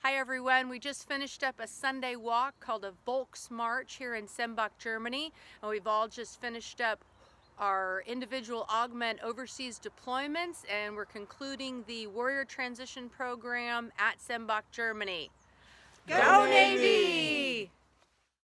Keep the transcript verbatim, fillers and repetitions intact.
Hi everyone, we just finished up a Sunday walk called a Volksmarch here in Sembach, Germany, and we've all just finished up our individual augment overseas deployments, and we're concluding the Warrior Transition Program at Sembach, Germany. Go Navy!